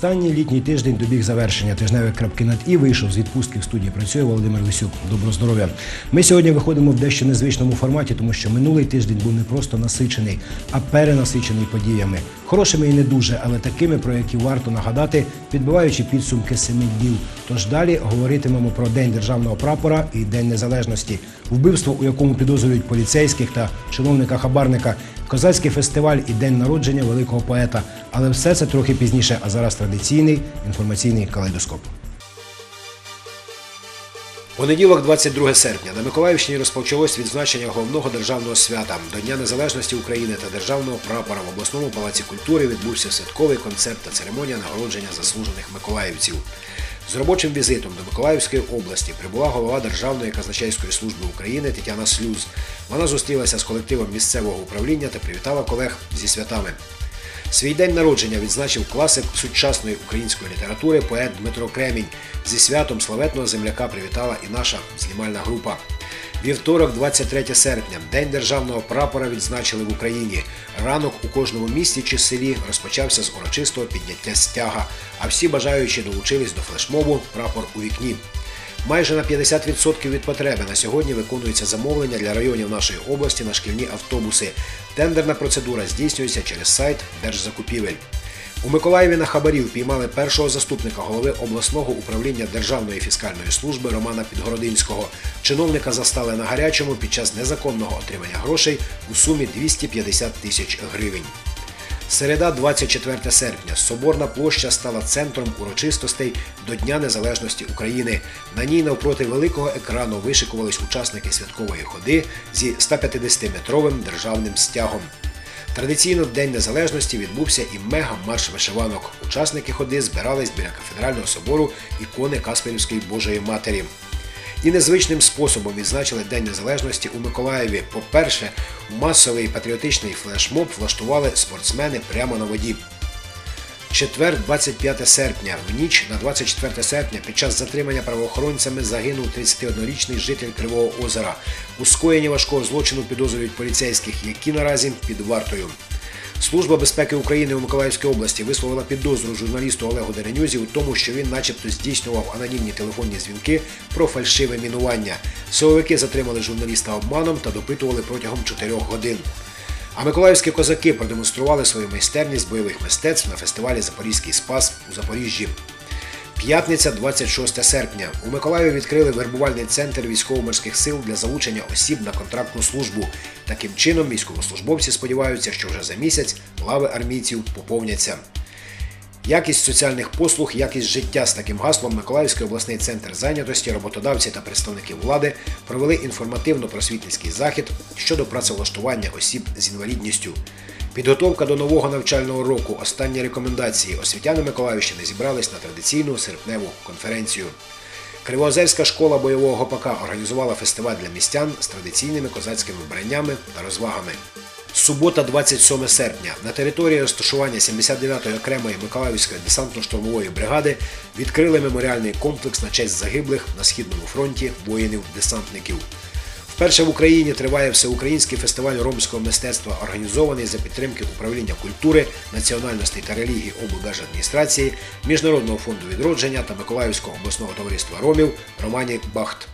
Останній літній тиждень добіг завершення. Тижневі крапки над «і» вийшов з відпустки. В студії працює Володимир Лисюк. Доброго здоров'я. Ми сьогодні виходимо в дещо незвичному форматі, тому що минулий тиждень був не просто насичений, а перенасичений подіями. Хорошими і не дуже, але такими, про які варто нагадати, підбиваючи підсумки 7 днів. Тож далі говоритимемо про День державного прапора і День незалежності, вбивство, у якому підозрюють поліцейських та чиновника-хабарника, козацький фестиваль і день народження великого поета. Але все це трохи пізніше, а зараз традиційний інформаційний калейдоскоп. Понеділок, 22 серпня. На Миколаївщині розпочалось відзначення головного державного свята – до Дня незалежності України та державного прапора. В обласному палаці культури відбувся святковий концерт та церемонія нагородження заслужених миколаївців. З робочим візитом до Миколаївської області прибула голова Державної казначейської служби України Тетяна Слюз. Вона зустрілася з колективом місцевого управління та привітала колег зі святами. Свій день народження відзначив класик сучасної української літератури поет Дмитро Кремінь. Зі святом славетного земляка привітала і наша знімальна група. Вівторок, 23 серпня. День державного прапора відзначили в Україні. Ранок у кожному місті чи селі розпочався з урочистого підняття стяга, а всі бажаючі долучились до флешмобу «Прапор у вікні». Майже на 50% від потреби на сьогодні виконується замовлення для районів нашої області на шкільні автобуси. Тендерна процедура здійснюється через сайт Держзакупівель. У Миколаєві на хабарів піймали першого заступника голови обласного управління Державної фіскальної служби Романа Підгородинського. Чиновника застали на гарячому під час незаконного отримання грошей у сумі 250 тисяч гривень. Середа, 24 серпня. Соборна площа стала центром урочистостей до Дня незалежності України. На ній навпроти великого екрану вишикувались учасники святкової ходи зі 150-метровим державним стягом. Традиційно в День незалежності відбувся і мега-марш вишиванок. Учасники ходи збирались біля кафедрального собору ікони Каспіївської Божої Матері. І незвичним способом відзначили День незалежності у Миколаєві. По-перше, масовий патріотичний флешмоб влаштували спортсмени прямо на воді. Четвер, 25 серпня. В ніч на 24 серпня під час затримання правоохоронцями загинув 31-річний житель Кривого Озера. У скоєнні важкого злочину підозрюють поліцейських, які наразі під вартою. Служба безпеки України у Миколаївській області висловила підозру журналісту Олегу Деренюзі у тому, що він начебто здійснював анонімні телефонні дзвінки про фальшиве мінування. Силовики затримали журналіста обманом та допитували протягом 4 годин. А миколаївські козаки продемонстрували свою майстерність бойових мистецтв на фестивалі «Запорізький Спас» у Запоріжжі. П'ятниця, 26 серпня. У Миколаєві відкрили вербувальний центр військово-морських сил для залучення осіб на контрактну службу. Таким чином, військовослужбовці сподіваються, що вже за місяць лави армійців поповняться. Якість соціальних послуг, якість життя – з таким гаслом Миколаївський обласний центр зайнятості, роботодавці та представники влади провели інформативно-просвітницький захід щодо працевлаштування осіб з інвалідністю. Підготовка до нового навчального року, останні рекомендації. Освітяни Миколаївщини зібрались на традиційну серпневу конференцію. Кривоозерська школа бойового гопака організувала фестиваль для містян з традиційними козацькими вбраннями та розвагами. Субота, 27 серпня. На території розташування 79-ї окремої Миколаївської десантно-штурмової бригади відкрили меморіальний комплекс на честь загиблих на Східному фронті воїнів-десантників. Вперше в Україні триває всеукраїнський фестиваль ромського мистецтва, організований за підтримки Управління культури, національностей та релігії облдержадміністрації, Міжнародного фонду відродження та Миколаївського обласного товариства ромів Романі Бахт.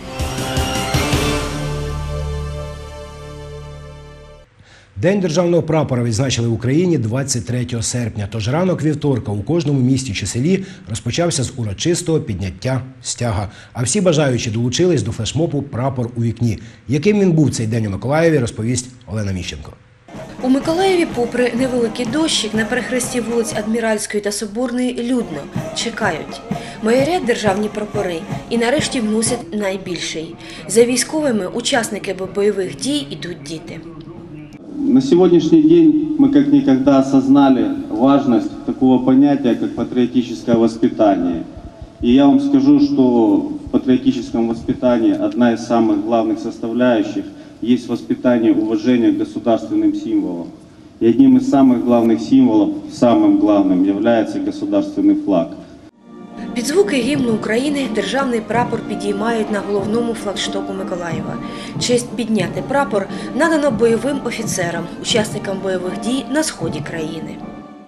День державного прапора відзначили в Україні 23 серпня. Тож ранок вівторка у кожному місті чи селі розпочався з урочистого підняття стяга. А всі бажаючі долучились до флешмобу «Прапор у вікні». Яким він був цей день у Миколаєві, розповість Олена Міщенко. У Миколаєві, попри невеликий дощик, на перехресті вулиць Адміральської та Соборної людно. Чекають. Майорять державні прапори і нарешті вносять найбільший. За військовими учасники бойових дій ідуть діти. На сегодняшний день мы как никогда осознали важность такого понятия, как патриотическое воспитание. И я вам скажу, что в патриотическом воспитании одна из самых главных составляющих есть воспитание уважения к государственным символам. И одним из самых главных символов, самым главным, является государственный флаг. Під звуки гімну України державний прапор підіймають на головному флагштоку Миколаєва. Честь підняти прапор надано бойовим офіцерам, учасникам бойових дій на сході країни.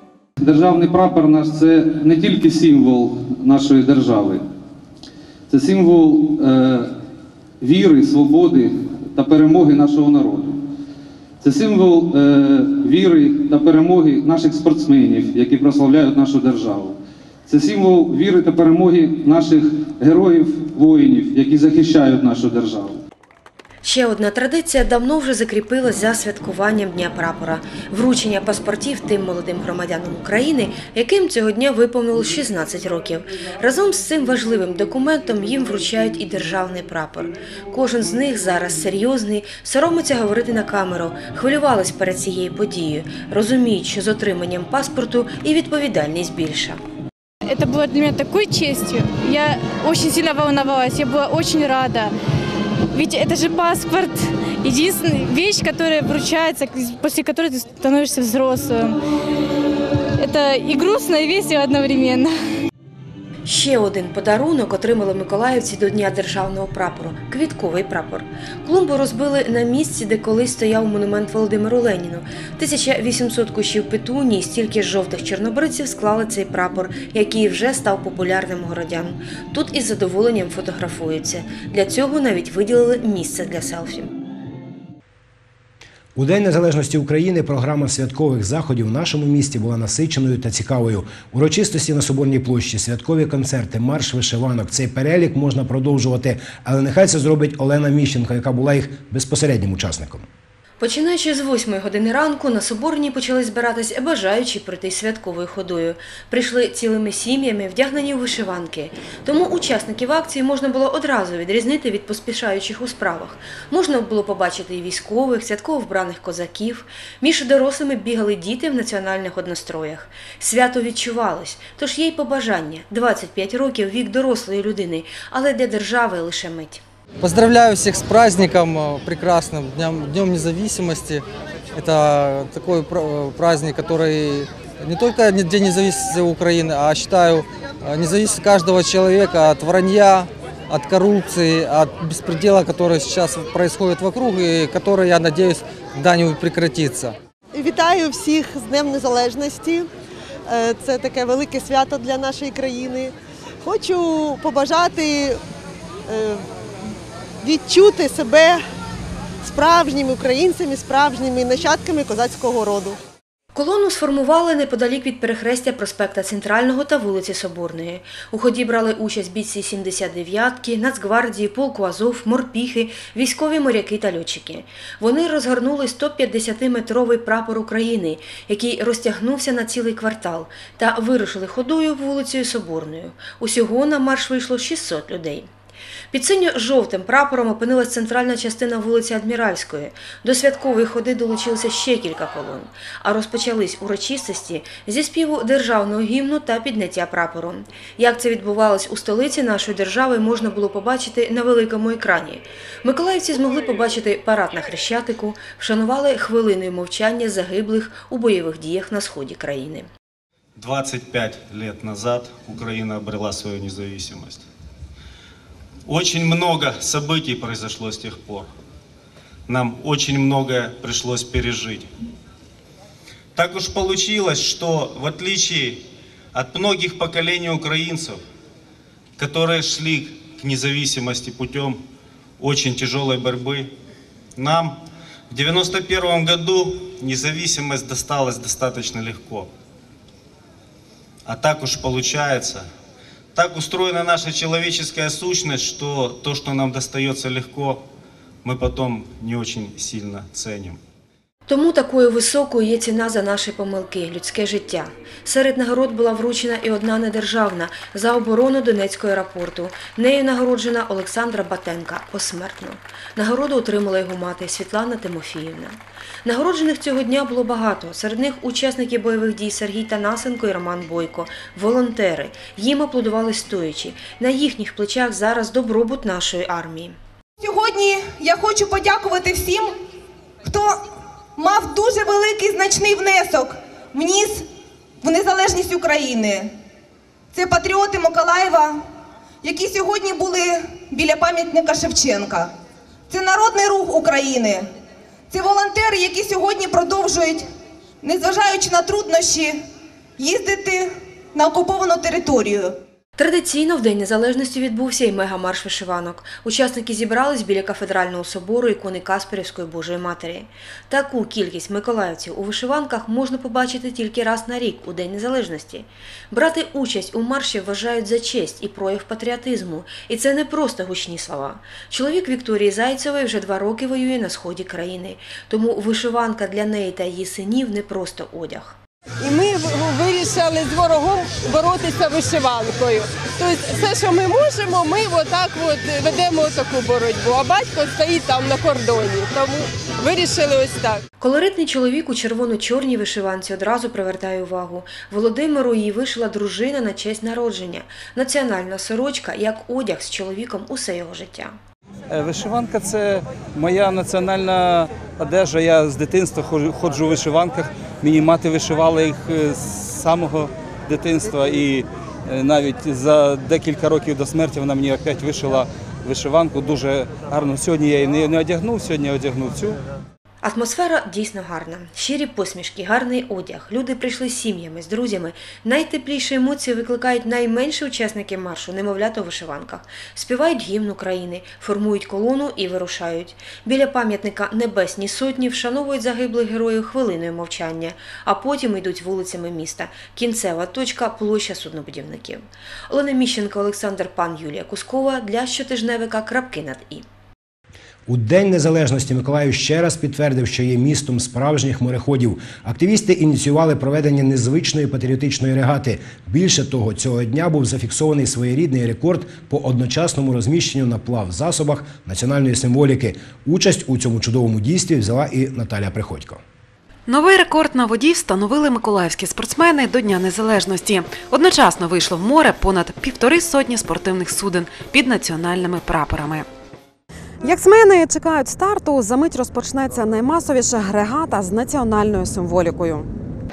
Державний прапор наш – це не тільки символ нашої держави, це символ віри, свободи та перемоги нашого народу. Це символ віри та перемоги наших спортсменів, які прославляють нашу державу. Це символ віри та перемоги наших героїв-воїнів, які захищають нашу державу. Ще одна традиція давно вже закріпилась за святкуванням Дня прапора – вручення паспортів тим молодим громадянам України, яким цього дня виповнилось 16 років. Разом з цим важливим документом їм вручають і державний прапор. Кожен з них зараз серйозний, соромиться говорити на камеру, хвилювались перед цією подією, розуміють, що з отриманням паспорту і відповідальність більша. Это было для меня такой честью. Я очень сильно волновалась, я была очень рада. Ведь это же паспорт, единственная вещь, которая вручается, после которой ты становишься взрослым. Это и грустно, и весело одновременно. Ще один подарунок отримали миколаївці до Дня державного прапору – квітковий прапор. Клумбу розбили на місці, де колись стояв монумент Володимиру Леніну. 1800 кущів петунії і стільки жовтих чорнобривців склали цей прапор, який вже став популярним у городян. Тут із задоволенням фотографуються. Для цього навіть виділили місце для селфі. У День Незалежності України програма святкових заходів в нашому місті була насиченою та цікавою. Урочистості на Соборній площі, святкові концерти, марш вишиванок. Цей перелік можна продовжувати, але нехай це зробить Олена Міщенко, яка була їх безпосереднім учасником. Починаючи з 8 години ранку, на Соборній почали збиратись бажаючі пройти святковою ходою. Прийшли цілими сім'ями, вдягнені у вишиванки. Тому учасників акції можна було одразу відрізнити від поспішаючих у справах. Можна було побачити і військових, святково вбраних козаків. Між дорослими бігали діти в національних одностроях. Свято відчувалось, тож є й побажання. 25 років – вік дорослої людини, але для держави лише мить. Поздравляю всех с праздником прекрасным, Днем Независимости. Это такой праздник, который не только День независимости Украины, а считаю, независимость каждого человека от вранья, от коррупции, от беспредела, который сейчас происходит вокруг и который, я надеюсь, когда-нибудь прекратится. Вітаю всіх з Днем Незалежності. Це таке велике свято для нашої країни. Хочу побажати відчути себе справжніми українцями, справжніми нащадками козацького роду. Колону сформували неподалік від перехрестя проспекта Центрального та вулиці Соборної. У ході брали участь бійці 79-ки, Нацгвардії, полку Азов, морпіхи, військові моряки та льотчики. Вони розгорнули 150-метровий прапор України, який розтягнувся на цілий квартал, та вирушили ходою вулицею Соборною. Усього на марш вийшло 600 людей. Під синьо-жовтим прапором опинилась центральна частина вулиці Адміральської. До святкової ходи долучилося ще кілька колон. А розпочались урочистості зі співу державного гімну та підняття прапору. Як це відбувалось у столиці нашої держави, можна було побачити на великому екрані. Миколаївці змогли побачити парад на Хрещатику, вшанували хвилиною мовчання загиблих у бойових діях на сході країни. 25 лет назад Украина обрела свою независимость. Очень много событий произошло с тех пор. Нам очень многое пришлось пережить. Так уж получилось, что в отличие от многих поколений украинцев, которые шли к независимости путем очень тяжелой борьбы, нам в 1991 году независимость досталась достаточно легко. А так уж получается, так устроена наша человеческая сущность, что то, что нам достается легко, мы потом не очень сильно ценим. Тому такою високою є ціна за наші помилки – людське життя. Серед нагород була вручена і одна недержавна – за оборону Донецького аеропорту. Нею нагороджена Олександра Батенка посмертно. Нагороду отримала його мати Світлана Тимофіївна. Нагороджених цього дня було багато. Серед них учасники бойових дій Сергій Танасенко і Роман Бойко, волонтери. Їм аплодували стоячи. На їхніх плечах зараз добробут нашої армії. Сьогодні я хочу подякувати всім, хто мав дуже великий значний внесок вніс в незалежність України. Це патріоти Миколаєва, які сьогодні були біля пам'ятника Шевченка. Це Народний Рух України. Це волонтери, які сьогодні продовжують, незважаючи на труднощі, їздити на окуповану територію. Традиційно в День Незалежності відбувся і мегамарш вишиванок. Учасники зібрались біля кафедрального собору ікони Касперівської Божої Матері. Таку кількість миколаївців у вишиванках можна побачити тільки раз на рік у День Незалежності. Брати участь у марші вважають за честь і прояв патріотизму. І це не просто гучні слова. Чоловік Вікторії Зайцевої вже 2 роки воює на сході країни. Тому вишиванка для неї та її синів не просто одяг. І ми вирішили з ворогом боротися вишиванкою. Тобто все, що ми можемо, ми отак ведемо таку боротьбу. А батько стоїть там на кордоні, тому вирішили ось так. Колоритний чоловік у червоно-чорній вишиванці одразу привертає увагу. Володимиру її вишила дружина на честь народження. Національна сорочка як одяг з чоловіком усе його життя. Вишиванка – це моя національна одежа. Я з дитинства ходжу у вишиванках. Мені мати вишивала їх з самого дитинства. І навіть за декілька років до смерті вона мені опять вишила вишиванку. Дуже гарно. Сьогодні я її не одягнув, сьогодні я одягнув цю. Атмосфера дійсно гарна. Щирі посмішки, гарний одяг. Люди прийшли з сім'ями, з друзями. Найтепліші емоції викликають найменші учасники маршу – немовлята у вишиванках. Співають гімн України, формують колону і вирушають. Біля пам'ятника Небесній Сотні вшановують загиблих героїв хвилиною мовчання, а потім йдуть вулицями міста. Кінцева точка – площа суднобудівників. Олена Міщенко, Олександр Пан, Юлія Кускова для щотижневика «Крапки над І». У День Незалежності Миколаїв ще раз підтвердив, що є містом справжніх мореходів. Активісти ініціювали проведення незвичної патріотичної регати. Більше того, цього дня був зафіксований своєрідний рекорд по одночасному розміщенню на плавзасобах національної символіки. Участь у цьому чудовому дійстві взяла і Наталя Приходько. Новий рекорд на воді встановили миколаївські спортсмени до Дня Незалежності. Одночасно вийшло в море понад 1,5 сотні спортивних суден під національними прапорами. Яхтсмени чекають старту, замить розпочнеться наймасовіша регата з національною символікою.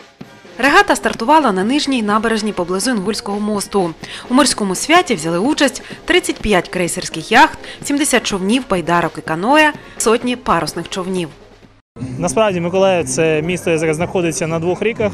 Регата стартувала на нижній набережній поблизу Інгульського мосту. У морському святі взяли участь 35 крейсерських яхт, 70 човнів, байдарок і каноє, сотні парусних човнів. Насправді Миколаїв – це місто, яке знаходиться на 2 ріках.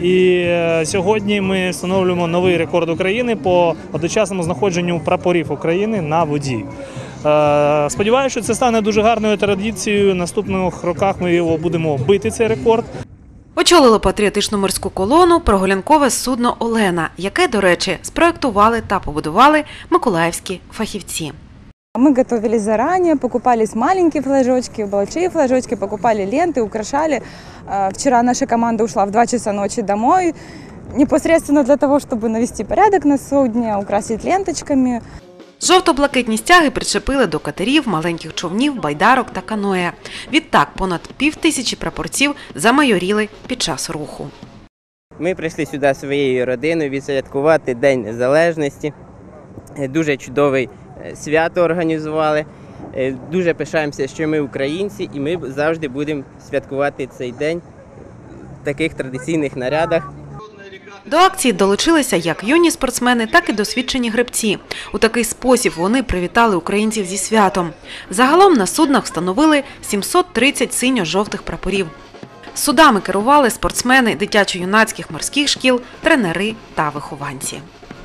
І сьогодні ми встановлюємо новий рекорд України по одночасному знаходженню прапорів України на воді. Сподіваюся, що це стане дуже гарною традицією. В наступних роках ми його будемо бити, цей рекорд. Очолило патріотичну морську колону прогулянкове судно «Олена», яке, до речі, спроєктували та побудували миколаївські фахівці. Мы готовились заранее, покупались маленькие флажочки, большие флажочки, покупали ленты, украшали. Вчера наша команда ушла в 2 часа ночи домой, непосредственно для того, чтобы навести порядок на судне, украсить ленточками. Жовто-блакитні стяги причепили до катерів, маленьких човнів, байдарок та каноє. Відтак понад 5000 прапорців замайоріли під час руху. Ми прийшли сюди своєю родиною відсвяткувати День Незалежності. Дуже чудовий свято організували. Дуже пишаємося, що ми українці, і ми завжди будемо святкувати цей день в таких традиційних нарядах. До акції долучилися як юні спортсмени, так і досвідчені гребці. У такий спосіб вони привітали українців зі святом. Загалом на суднах встановили 730 синьо-жовтих прапорів. Судами керували спортсмени дитячо-юнацьких морських шкіл, тренери та вихованці.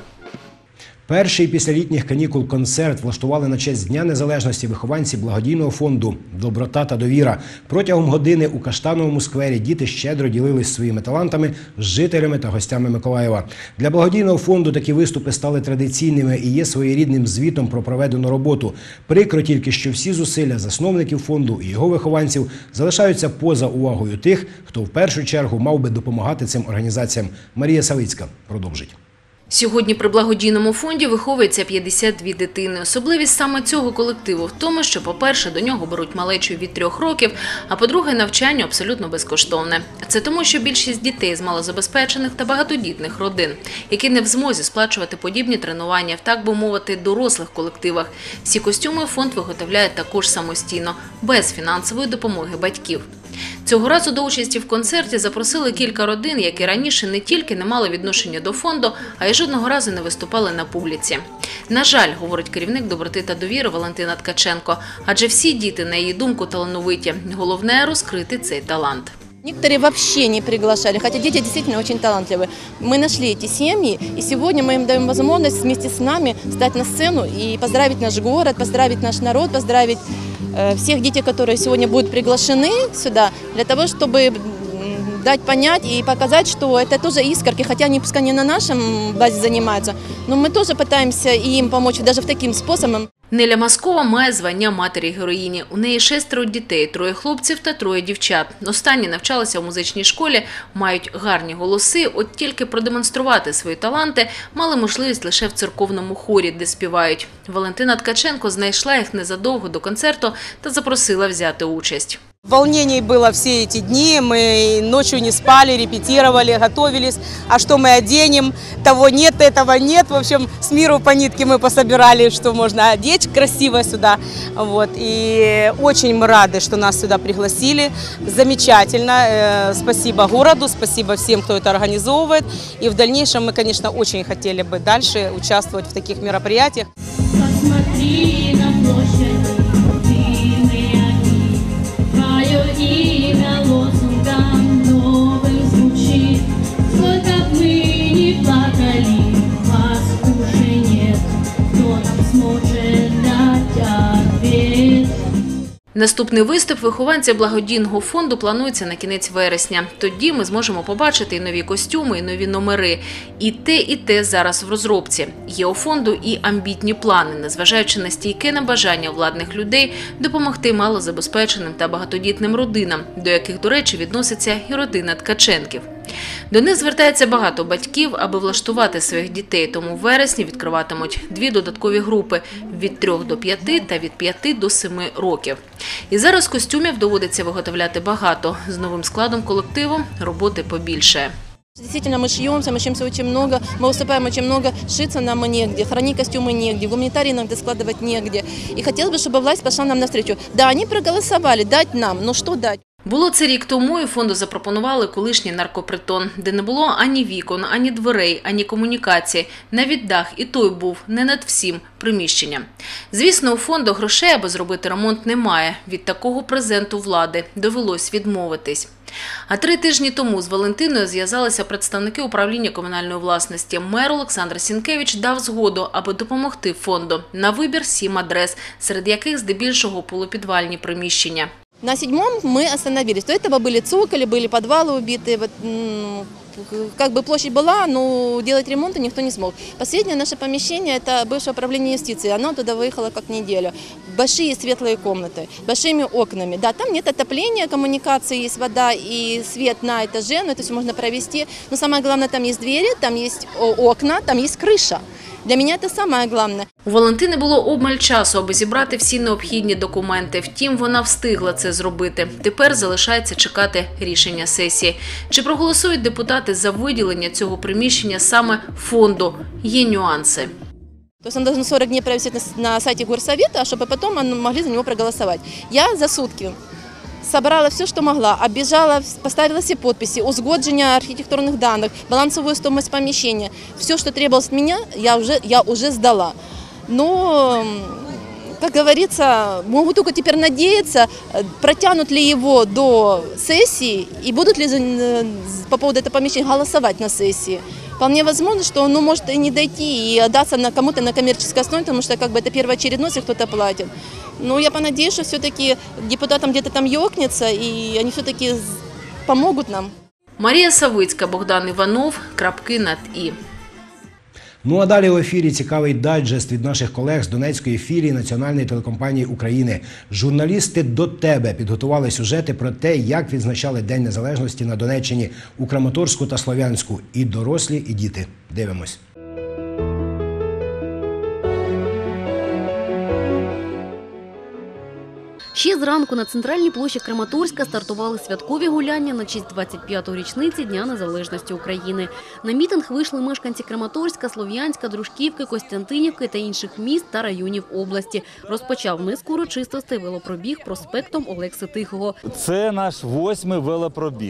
Перший після літніх канікул концерт влаштували на честь Дня Незалежності вихованці благодійного фонду «Доброта та довіра». Протягом години у Каштановому сквері діти щедро ділились своїми талантами з жителями та гостями Миколаєва. Для благодійного фонду такі виступи стали традиційними і є своєрідним звітом про проведену роботу. Прикро тільки, що всі зусилля засновників фонду і його вихованців залишаються поза увагою тих, хто в першу чергу мав би допомагати цим організаціям. Марія Савицька продовжить. Сьогодні при благодійному фонді виховується 52 дитини. Особливість саме цього колективу в тому, що, по-перше, до нього беруть малечу від 3 років, а по-друге, навчання абсолютно безкоштовне. Це тому, що більшість дітей з малозабезпечених та багатодітних родин, які не в змозі сплачувати подібні тренування в, так би мовити, дорослих колективах. Всі костюми фонд виготовляє також самостійно, без фінансової допомоги батьків. Цього разу до участі в концерті запросили кілька родин, які раніше не тільки не мали відношення до фонду, а й жодного разу не виступали на публіці. На жаль, говорить керівник «Доброти та довіри» Валентина Ткаченко, адже всі діти, на її думку, талановиті. Головне – розкрити цей талант. Некоторые вообще не приглашали, хотя дети действительно очень талантливые. Мы нашли эти семьи, и сегодня мы им даем возможность вместе с нами стать на сцену и поздравить наш город, поздравить наш народ, поздравить всех детей, которые сегодня будут приглашены сюда, для того, чтобы дать понять и показать, что это тоже искорки, хотя они пускай не на нашем базе занимаются, но мы тоже пытаемся им помочь даже в таким способом. Неля Маскова має звання матері-героїні. У неї 6 дітей, 3 хлопців та 3 дівчат. Останні навчалися у музичній школі, мають гарні голоси, от тільки продемонструвати свої таланти мали можливість лише в церковному хорі, де співають. Валентина Ткаченко знайшла їх незадовго до концерту та запросила взяти участь. Волнений было все эти дни, мы ночью не спали, репетировали, готовились. А что мы оденем? Того нет, этого нет. В общем, с миру по нитке мы пособирали, что можно одеть красиво сюда. Вот. И очень мы рады, что нас сюда пригласили. Замечательно. Спасибо городу, спасибо всем, кто это организовывает. И в дальнейшем мы, конечно, очень хотели бы дальше участвовать в таких мероприятиях. Посмотри на площадь. Имя лозунгом новым звучит. Сколько б мы ни плакали, вас уже нет. Кто нам сможет дать ответ? Наступний виступ вихованця благодійного фонду планується на кінець вересня. Тоді ми зможемо побачити і нові костюми, і нові номери. І те зараз в розробці. Є у фонду і амбітні плани, незважаючи на стійке небажання владних людей допомогти малозабезпеченим та багатодітним родинам, до яких, до речі, відноситься і родина Ткаченків. До них звертається багато батьків, аби влаштувати своїх дітей, тому в вересні відкриватимуть 2 додаткові групи – від 3 до 5 та від 5 до 7 років. І зараз костюмів доводиться виготовляти багато. З новим складом колективу роботи побільше. Действительно, мы шьемся очень много, мы выступаем очень много, шиться нам негде, хранить костюмы негде, гуманитарий иногда складывать негде. И хотелось бы, чтобы власть пошла нам навстречу. Да, они проголосовали, дать нам, но что дать? Було це рік тому, і фонду запропонували колишній наркопритон, де не було ані вікон, ані дверей, ані комунікацій. Навіть дах і той був не над всім приміщенням. Звісно, у фонду грошей, аби зробити ремонт, немає. Від такого презенту влади довелось відмовитись. А 3 тижні тому з Валентиною зв'язалися представники управління комунальної власності. Мер Олександр Сінкевич дав згоду, аби допомогти фонду. На вибір 7 адрес, серед яких здебільшого полупідвальні приміщення. На 7-м мы остановились. До этого были цоколи, были подвалы убиты. Как бы площадь была, но делать ремонта никто не смог. Последнее наше помещение – это бывшее управление юстиции. Оно туда выехало как неделю. Большие светлые комнаты, большими окнами. Да, там нет отопления, коммуникации, есть вода и свет на этаже, но это все можно провести. Но самое главное, там есть двери, там есть окна, там есть крыша. Для мене це саме головне. У Валентини було обмаль часу, аби зібрати всі необхідні документи. Втім, вона встигла це зробити. Тепер залишається чекати рішення сесії. Чи проголосують депутати за виділення цього приміщення саме фонду? Є нюанси. То есть он должен 40 дней провести на сайте горсовета, чтобы потом могли за него проголосовать. Я за сутки собрала все, что могла, оббежала, поставила все подписи, узгоджение архитектурных данных, балансовую стоимость помещения. Все, что требовалось от меня, я уже сдала. Но, как говорится, могу только теперь надеяться, протянут ли его до сессии и будут ли по поводу этого помещения голосовать на сессии. Вполне возможно, что оно может и не дойти, и отдаться кому-то на коммерческой основе, потому что как бы это первоочередно, если кто-то платит. Но я понадеюсь, что все-таки депутатам где-то там ёкнется, и они все-таки помогут нам. Марія Савицька, Богдан Іванов, крапки над «і». Ну а далі в ефірі цікавий дайджест від наших колег з Донецької філії Національної телекомпанії України. Журналісти до тебе підготували сюжети про те, як відзначали День Незалежності на Донеччині у Краматорську та Слов'янську. І дорослі, і діти. Дивимось. Ще зранку на центральній площі Краматорська стартували святкові гуляння на честь 25-ї річниці Дня Незалежності України. На мітинг вийшли мешканці Краматорська, Слов'янська, Дружківки, Костянтинівки та інших міст та районів області. Розпочав низку урочистостей велопробіг проспектом Олекси Тихого. Це наш 8-й велопробіг.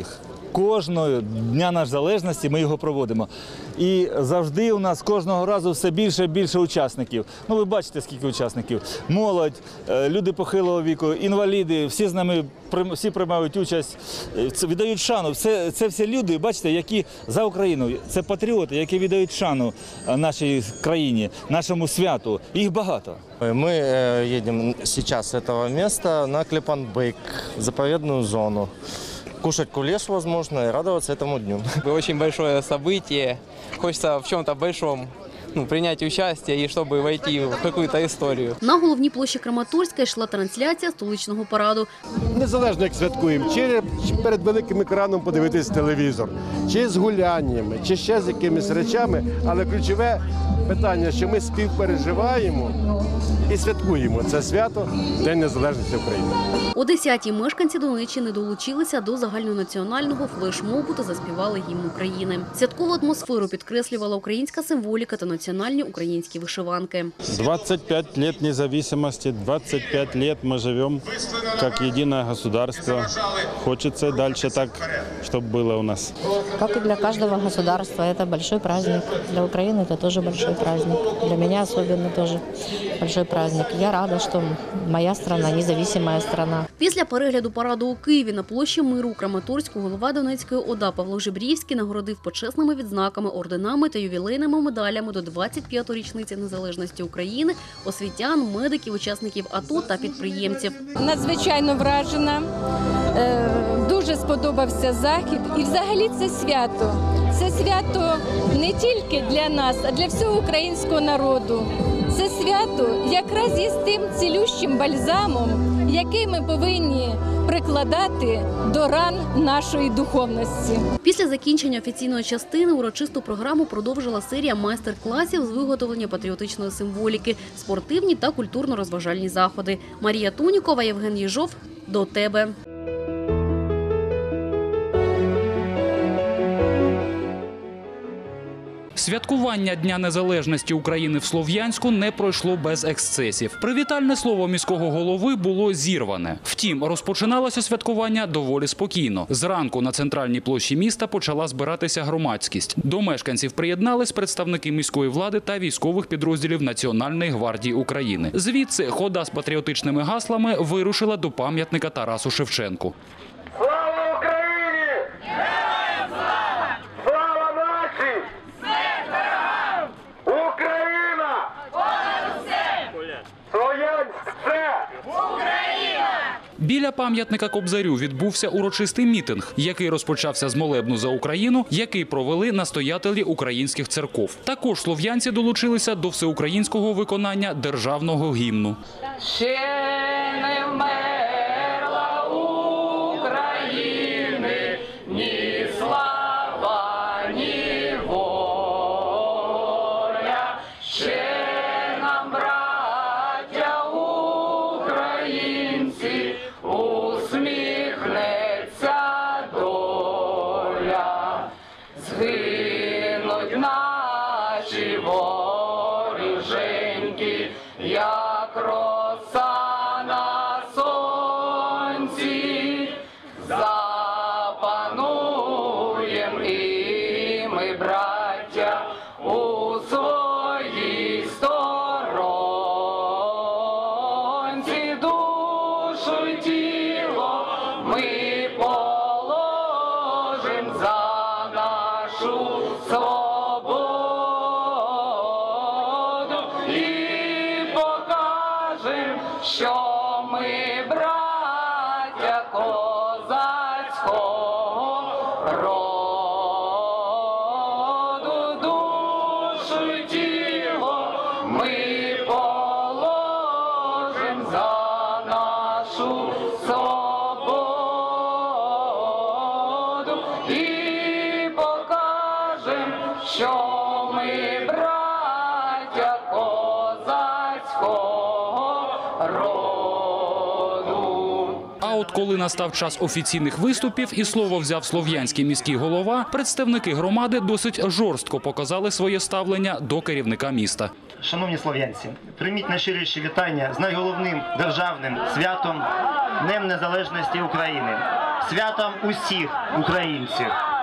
кожного Дня Незалежності ми його проводимо. І завжди у нас кожного разу все більше і більше учасників. Ну, ви бачите, скільки учасників. Молодь, люди похилого віку, інваліди, всі з нами всі приймають участь, віддають шану. Це всі люди, бачите, які за Україну. Це патріоти, які віддають шану нашій країні, нашому святу. Їх багато. Мы едем сейчас с этого места на Клепанбек, заповедную зону. Кушать кулеш, возможно, и радоваться этому дню. Очень большое событие. Хочется в чем-то большом принять участие и чтобы войти в какую-то историю. На головній площі Краматорська йшла трансляція столичного параду. Незалежно як святкуємо, чи перед великим екраном подивитись телевізор, чи з гуляннями, чи ще з якимись речами, але ключове питання, що ми співпереживаємо і святкуємо це свято День Незалежності України. О 10-й мешканці Донеччини долучилися до загальнонаціонального флешмобу та заспівали гімн України. Святкову атмосферу підкреслювала українська символіка та національні українські вишиванки. 25 лет независимости, 25 лет мы живем как единое государство. Хочется дальше так, чтобы было у нас. Как и для каждого государства, это большой праздник. Для Украины это тоже большой праздник. Для меня особенно тоже большой праздник. Я рада, что моя страна независимая страна. Після перегляду параду у Києві на площі Миру у Краматорську голова Донецької ОДА Павло Жебрівський нагородив почесними відзнаками, орденами та ювілейними медалями до 25-ї річниці незалежності України освітян, медиків, учасників АТО та підприємців. Надзвичайно вражена, дуже сподобався захід. І взагалі це свято. Це свято не тільки для нас, а для всього українського народу. Це свято якраз є з тим цілющим бальзамом, який ми повинні прикладати до ран нашої духовності. Після закінчення офіційної частини урочисту програму продовжила серія майстер-класів з виготовлення патріотичної символіки, спортивні та культурно-розважальні заходи. Марія Тунікова, Євген Єжов. До тебе. Святкування Дня Незалежності України в Слов'янську не пройшло без ексцесів. Привітальне слово міського голови було зірване. Втім, розпочиналося святкування доволі спокійно. Зранку на центральній площі міста почала збиратися громадськість. До мешканців приєднались представники міської влади та військових підрозділів Національної гвардії України. Звідси хода з патріотичними гаслами вирушила до пам'ятника Тарасу Шевченку. Слава Україні! Героям слава! Слава нації! Україна! Понад усе! Слов'янськ – це Україна! Біля пам'ятника Кобзарю відбувся урочистий мітинг, який розпочався з молебну за Україну, який провели настоятелі українських церков. Також слов'янці долучилися до всеукраїнського виконання державного гімну. Ще не вмерла України ні слава, ні воля. Ще нам, браття українці, усміхнеться доля. Згинуть наші воріженьки, як роса на сонці. Запануєм і ми, браття, у своїй сторонці. Душу й тіло ми положим за нашу свободу і покажем, що ми браття козацького роду. Душу й тіло ми положим за нашу свободу і покажем, що ми браття козацького роду. А от коли настав час офіційних виступів і слово взяв слов'янський міський голова, представники громади досить жорстко показали своє ставлення до керівника міста. Шановні слов'янці, прийміть найщиріші вітання з найголовним державним святом – Днем Незалежності України. святом усіх українців.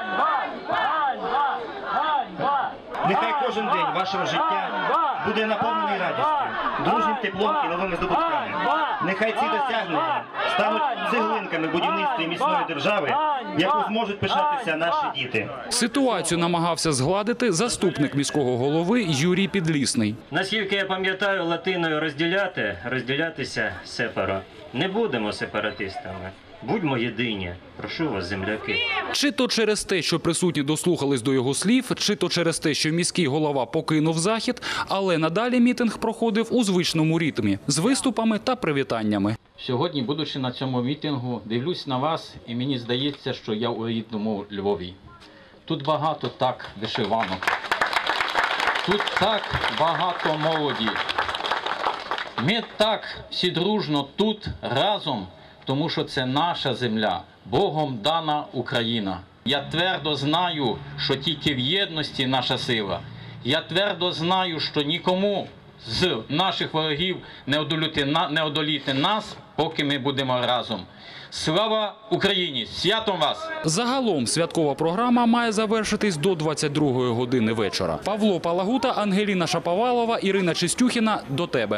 Нехай кожен день вашого життя буде наповнений радістю, дружнім теплом і новими здобутками. Нехай ці досягнення стануть цеглинками будівництва міцної держави, яку зможуть пишатися наші діти. Ситуацію намагався згладити заступник міського голови Юрій Підлісний. Наскільки я пам'ятаю, латиною розділятися сепаро. Не будемо сепаратистами. Будьмо єдині. Прошу вас, земляки. Чи то через те, що присутні дослухались до його слів, чи то через те, що міський голова покинув захід, але надалі мітинг проходив у звичному ритмі – з виступами та привітаннями. Сьогодні, будучи на цьому мітингу, дивлюсь на вас і мені здається, що я у рідному Львові. Тут багато так вишиванок. Тут так багато молоді. Ми так всі дружно тут разом, тому що це наша земля, Богом дана Україна. Я твердо знаю, що тільки в єдності наша сила. Я твердо знаю, що нікому з наших ворогів не одоліти нас, поки ми будемо разом. Слава Україні! Святом вас! Загалом святкова програма має завершитись до 22-ї години вечора. Павло Палагута, Ангеліна Шаповалова, Ірина Чистюхіна. До тебе.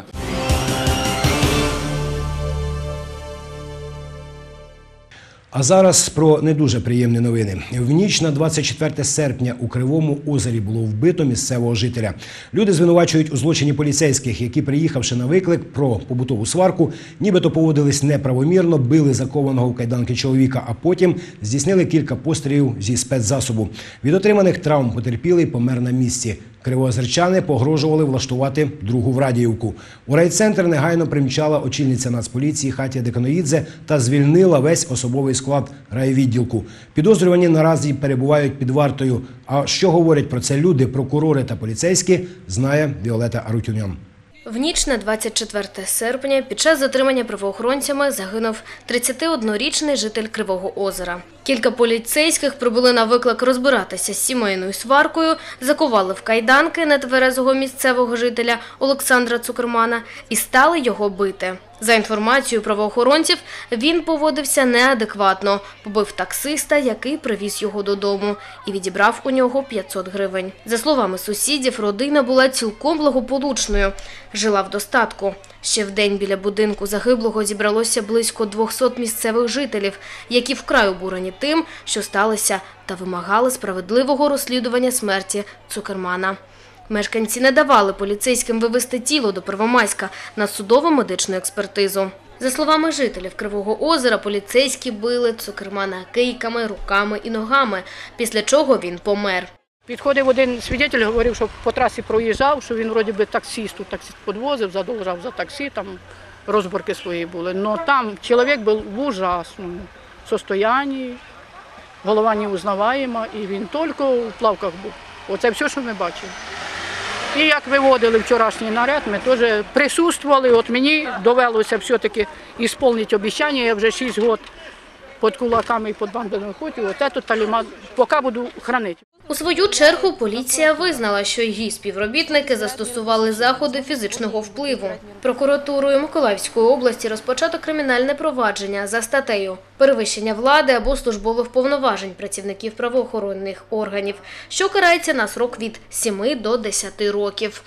А зараз про не дуже приємні новини. В ніч на 24 серпня у Кривому Озері було вбито місцевого жителя. Люди звинувачують у злочині поліцейських, які, приїхавши на виклик про побутову сварку, нібито поводились неправомірно, били закованого в кайданки чоловіка, а потім здійснили кілька пострілів зі спецзасобу. Від отриманих травм потерпілий помер на місці. Кривоозерчани погрожували влаштувати другу в Радіївку. У райцентр негайно примчала очільниця Нацполіції Хатія Деканоїдзе та звільнила весь особовий склад райвідділку. Підозрювані наразі перебувають під вартою. А що говорять про це люди, прокурори та поліцейські, знає Віолета Арутюнян. В ніч на 24 серпня під час затримання правоохоронцями загинув 31-річний житель Кривого Озера. Кілька поліцейських прибули на виклик розбиратися з сімейною сваркою, закували в кайданки нетверезого місцевого жителя Олександра Цукермана і стали його бити. За інформацією правоохоронців, він поводився неадекватно, побив таксиста, який привіз його додому, і відібрав у нього 500 гривень. За словами сусідів, родина була цілком благополучною, жила в достатку. Ще в день біля будинку загиблого зібралося близько 200 місцевих жителів, які вкрай обурені тим, що сталося, та вимагали справедливого розслідування смерті Цукермана. Мешканці не давали поліцейським вивезти тіло до Первомайська на судово-медичну експертизу. За словами жителів Кривого Озера, поліцейські били Цукермана кийками, руками і ногами, після чого він помер. Підходив один свідетель, говорив, що по трасі проїжджав, що він вроді би таксист підвозив, задовжав за таксі, там розборки свої були. Но там чоловік був в ужасному стані, голова неузнаваема, і він тільки в плавках був. Оце все, що ми бачили. І як виводили вчорашній наряд, ми теж присутствували. От мені довелося все-таки виконувати обіцяння, я вже 6 років під кулаками і під бандами ходив. Оце тут таліман, поки буду хранити. У свою чергу поліція визнала, що її співробітники застосували заходи фізичного впливу. Прокуратурою Миколаївської області розпочато кримінальне провадження за статтею «Перевищення влади або службових повноважень працівників правоохоронних органів», що карається на срок від 7 до 10 років.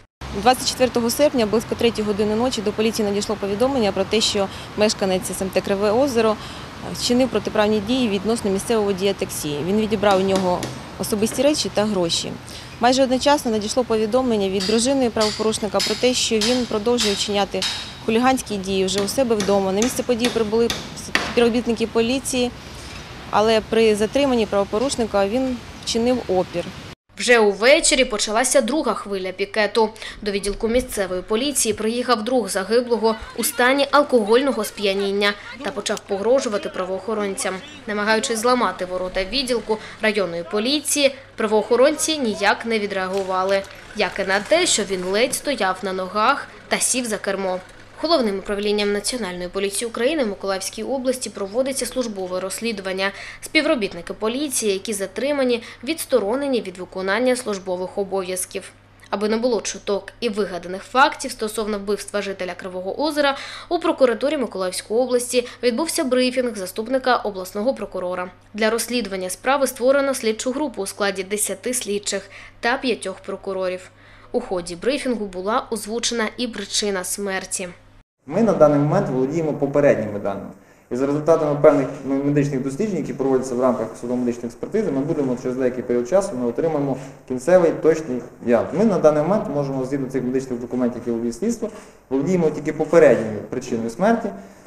24 серпня близько 3 години ночі до поліції надійшло повідомлення про те, що мешканець СМТ Криве Озеро вчинив протиправні дії відносно місцевого водія таксі. Він відібрав у нього особисті речі та гроші. Майже одночасно надійшло повідомлення від дружини правопорушника про те, що він продовжує вчиняти хуліганські дії вже у себе вдома. На місце події прибули співробітники поліції, але при затриманні правопорушника він вчинив опір. Вже увечері почалася друга хвиля пікету. До відділку місцевої поліції приїхав друг загиблого у стані алкогольного сп'яніння та почав погрожувати правоохоронцям. Намагаючись зламати ворота відділку районної поліції, правоохоронці ніяк не відреагували, як і на те, що він ледь стояв на ногах та сів за кермо. Головним управлінням Національної поліції України в Миколаївській області проводиться службове розслідування. Співробітники поліції, які затримані, відсторонені від виконання службових обов'язків. Аби не було чуток і вигаданих фактів стосовно вбивства жителя Кривого Озера, у прокуратурі Миколаївської області відбувся брифінг заступника обласного прокурора. Для розслідування справи створено слідчу групу у складі 10 слідчих та 5 прокурорів. У ході брифінгу була озвучена і причина смерті. Ми на даний момент володіємо попередніми даними. І за результатами певних медичних досліджень, які проводяться в рамках судово-медичної експертизи, ми будемо через деякий період часу, ми отримаємо кінцевий точний діагноз. Ми на даний момент можемо, згідно цих медичних документів, які володіє слідство, володіємо тільки попередньою причиною смерті.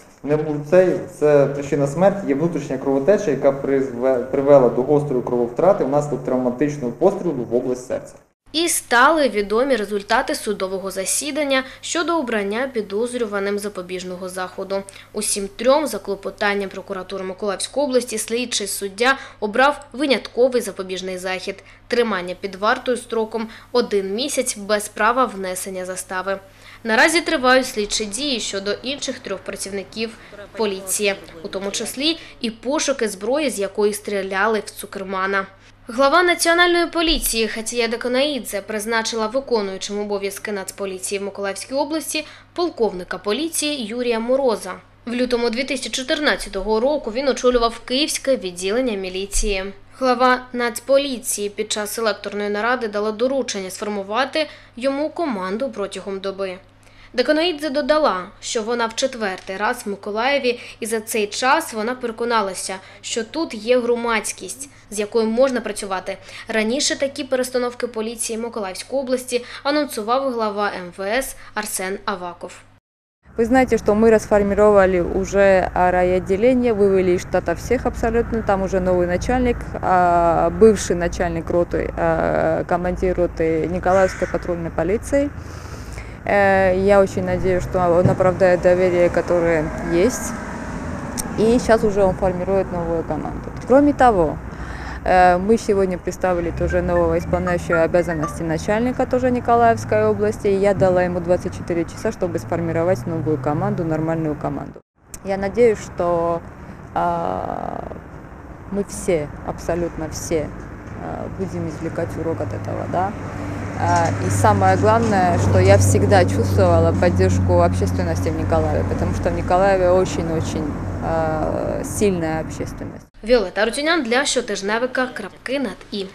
Це причина смерті є внутрішня кровотеча, яка привела до гострої крововтрати внаслідок травматичного пострілу в область серця. І стали відомі результати судового засідання щодо обрання підозрюваним запобіжного заходу. Усім 3 за клопотанням прокуратури Миколаївської області слідчий суддя обрав винятковий запобіжний захід – тримання під вартою строком 1 місяць без права внесення застави. Наразі тривають слідчі дії щодо інших 3 працівників поліції, у тому числі і пошуки зброї, з якої стріляли в Цукермана. Глава Національної поліції Хатія Деконаїдзе призначила виконуючим обов'язки Нацполіції в Миколаївській області полковника поліції Юрія Мороза. В лютому 2014 року він очолював Київське відділення міліції. Глава Нацполіції під час селекторної наради дала доручення сформувати йому команду протягом доби. Деконаїдзе додала, що вона в 4-й раз в Миколаєві і за цей час вона переконалася, що тут є громадськість, з якою можна працювати. Раніше такі перестановки поліції Миколаївської області анонсував глава МВС Арсен Аваков. Вы знаете, что мы расформировали уже райотделение, вывели из штата всех абсолютно, там уже новый начальник, бывший начальник роты, командир роты Николаевской патрульной полиции. Я очень надеюсь, что он оправдает доверие, которое есть. И сейчас уже он формирует новую команду. Кроме того, мы сегодня представили тоже нового исполняющего обязанности начальника тоже Николаевской области. И я дала ему 24 часа, чтобы сформировать новую команду, нормальную команду. Я надеюсь, что мы все, абсолютно все, будем извлекать урок от этого, да. И самое главное, что я всегда чувствовала поддержку общественности в Николаеве, потому что в Николаеве очень-очень сильная общественность. Віолетта Рутюнян для щотижневика .і.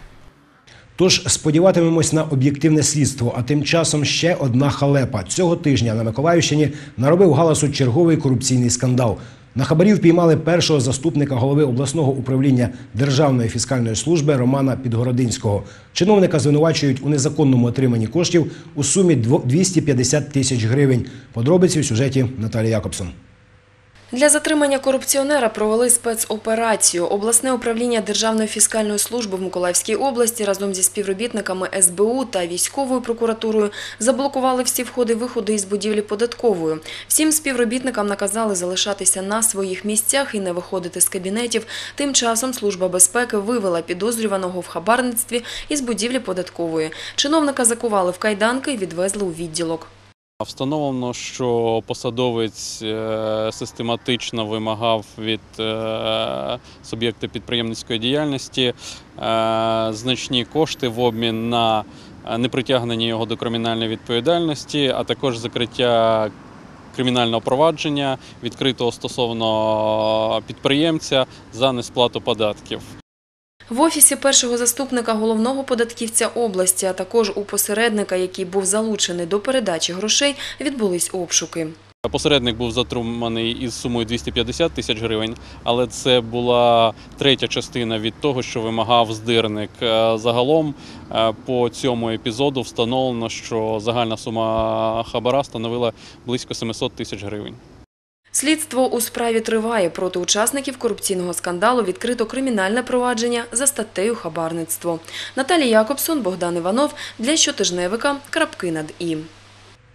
Тож сподіватимемось на об'єктивне слідство, а тим часом ще одна халепа. Цього тижня на Миколаївщині наробив галасу черговий корупційний скандал. На хабарів піймали першого заступника голови обласного управління Державної фіскальної служби Романа Підгородинського. Чиновника звинувачують у незаконному отриманні коштів у сумі 250 тисяч гривень. Подробиці у сюжеті Наталії Якобсон. Для затримання корупціонера провели спецоперацію. Обласне управління Державної фіскальної служби в Миколаївській області разом зі співробітниками СБУ та військовою прокуратурою заблокували всі входи-виходи із будівлі податкової. Всім співробітникам наказали залишатися на своїх місцях і не виходити з кабінетів. Тим часом Служба безпеки вивела підозрюваного в хабарництві із будівлі податкової. Чиновника закували в кайданки і відвезли у відділок. Встановлено, що посадовець систематично вимагав від суб'єкта підприємницької діяльності значні кошти в обмін на непритягнення його до кримінальної відповідальності, а також закриття кримінального провадження, відкритого стосовно підприємця за несплату податків. В офісі першого заступника головного податківця області, а також у посередника, який був залучений до передачі грошей, відбулись обшуки. Посередник був затриманий із сумою 250 тисяч гривень, але це була третя частина від того, що вимагав здирник. Загалом по цьому епізоду встановлено, що загальна сума хабара становила близько 700 тисяч гривень. Слідство у справі триває. Проти учасників корупційного скандалу відкрито кримінальне провадження за статтею хабарництво. Наталія Якобсон, Богдан Іванов для щотижневика .і.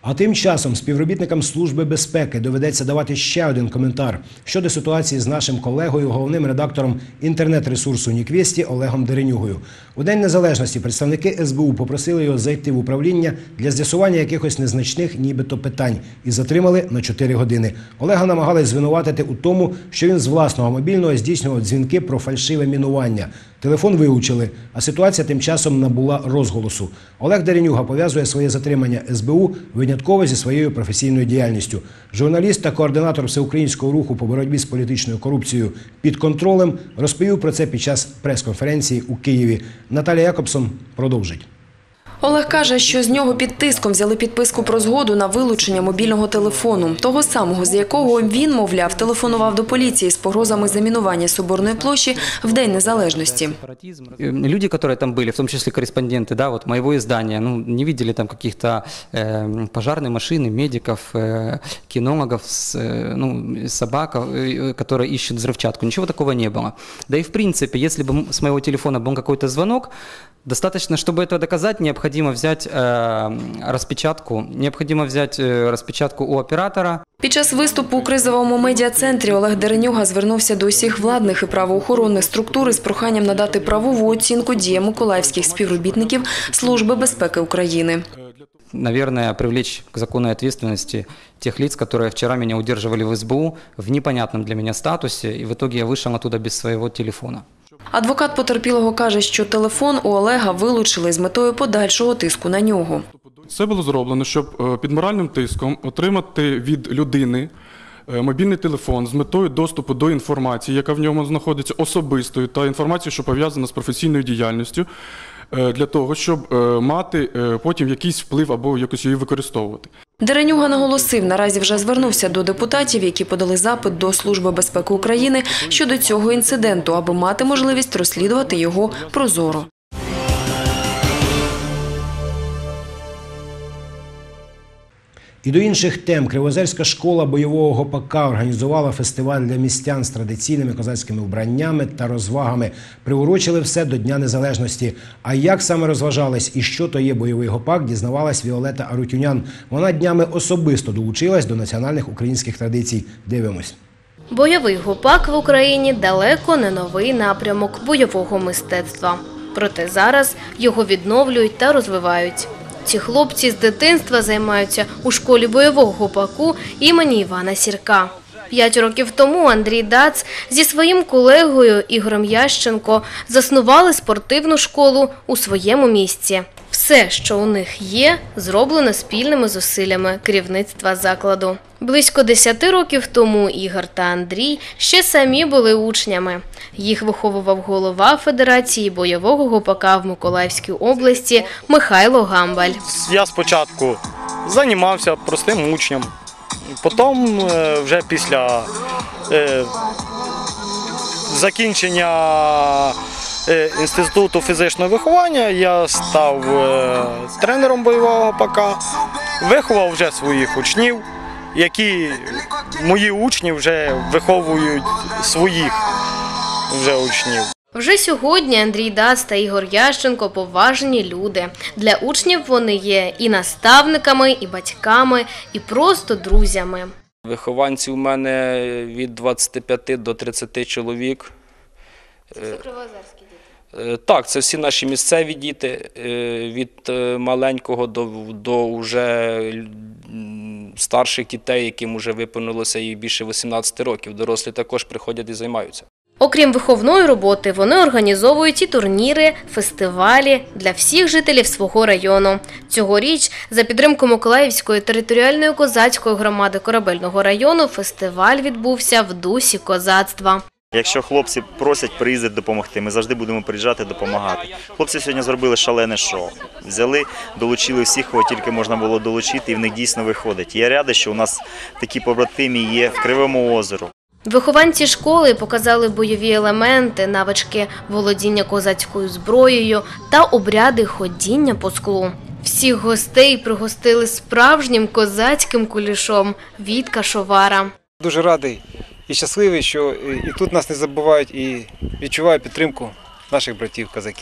А тим часом співробітникам Служби безпеки доведеться давати ще один коментар щодо ситуації з нашим колегою, головним редактором інтернет-ресурсу Ніквєсті Олегом Деренюгою. У День Незалежності представники СБУ попросили його зайти в управління для з'ясування якихось незначних нібито питань і затримали на 4 години. Олега намагались звинуватити у тому, що він з власного мобільного здійснював дзвінки про фальшиве мінування. Телефон вилучили, а ситуація тим часом набула розголосу. Олег Деренюга пов'язує своє затримання СБУ винятково зі своєю професійною діяльністю. Журналіст та координатор всеукраїнського руху по боротьбі з політичною корупцією «Під контролем» розповів про це під час прес-конференції у Києві. Наталія Якобсон продовжить. Олег каже, що з нього під тиском взяли підписку про згоду на вилучення мобільного телефону. Того самого, з якого він, мовляв, телефонував до поліції з погрозами замінування Соборної площі в День Незалежності. Люди, которые там были, в том числе корреспонденты, да, вот моего издания, не видели там каких-то пожарной машины, медиков, кинологов, собак, которые ищут взрывчатку. Ничего такого не было. Да и в принципе, если бы с моего телефона был какой-то звонок, достаточно, чтобы это доказать, необходимо взять распечатку у оператора. Під час виступу у кризовому медіа-центрі Олег Деренюга звернувся до усіх владних і правоохоронних структур із проханням надати правову оцінку діям миколаївських співробітників Служби безпеки України. Наверное, привлечь к законной ответственности тех лиц, которые вчера меня удерживали в СБУ в непонятном для меня статусе, и в итоге я вышел оттуда без своего телефона. Адвокат потерпілого каже, що телефон у Олега вилучили з метою подальшого тиску на нього. Це було зроблено, щоб під моральним тиском отримати від людини мобільний телефон з метою доступу до інформації, яка в ньому знаходиться, особистою, та інформацію, що пов'язана з професійною діяльністю, для того, щоб мати потім якийсь вплив або якось її використовувати. Деренюга наголосив, наразі вже звернувся до депутатів, які подали запит до Служби безпеки України щодо цього інциденту, аби мати можливість розслідувати його прозоро. І до інших тем. Кривоозерська школа бойового гопака організувала фестиваль для містян з традиційними козацькими вбраннями та розвагами. Приурочили все до Дня Незалежності. А як саме розважались і що то є бойовий гопак, дізнавалась Віолета Арутюнян. Вона днями особисто долучилась до національних українських традицій. Дивимось. Бойовий гопак в Україні далеко не новий напрямок бойового мистецтва. Проте зараз його відновлюють та розвивають. Ці хлопці з дитинства займаються у школі бойового гопаку імені Івана Сірка. 5 років тому Андрій Дац зі своїм колегою Ігорем Ященко заснували спортивну школу у своєму місці. Все, що у них є, зроблено спільними зусиллями керівництва закладу. Близько 10 років тому Ігор та Андрій ще самі були учнями. Їх виховував голова Федерації бойового гопака в Миколаївській області Михайло Гамбаль. Я спочатку займався простим учнем, потім вже після закінчення Інституту фізичного виховання я став тренером бойового гопака, виховав вже своїх учнів, які мої учні вже виховують своїх вже учнів. Вже сьогодні Андрій Дац та Ігор Ященко – поважні люди. Для учнів вони є і наставниками, і батьками, і просто друзями. Вихованці у мене від 25 до 30 чоловік. Це кривоозерські діти? Так, це всі наші місцеві діти, від маленького до вже старших дітей, яким вже виповнилося і більше 18 років. Дорослі також приходять і займаються. Окрім виховної роботи, вони організовують і турніри, фестивалі для всіх жителів свого району. Цьогоріч за підтримку Миколаївської територіальної козацької громади Корабельного району фестиваль відбувся в дусі козацтва. Якщо хлопці просять приїздити допомогти, ми завжди будемо приїжджати допомагати. Хлопці сьогодні зробили шалене шоу. Взяли, долучили всіх, кого тільки можна було долучити, і в них дійсно виходить. Я радий, що у нас такі побратимі є в Кривому озеру. Вихованці школи показали бойові елементи, навички володіння козацькою зброєю та обряди ходіння по склу. Всіх гостей пригостили справжнім козацьким кулішом від кашовара. Дуже радий і щасливий, що і тут нас не забувають, і відчуваю підтримку наших братів-козаків.